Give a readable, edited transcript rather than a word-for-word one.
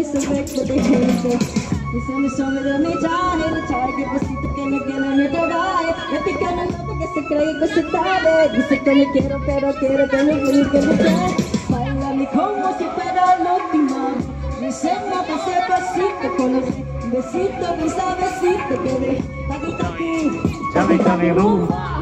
se ve que te gente. Diciendo sobre de mi traje, que besito que no me trae. Me pica la nota que se cree que se sabe. Dice que me quiero, pero quiero que me quiero que me quiera. Bailame como si fuera la última. Diciendo que ese pasito conocí. Besito, mi suavecito, que de Taki, Taki. Chame, chame, boom.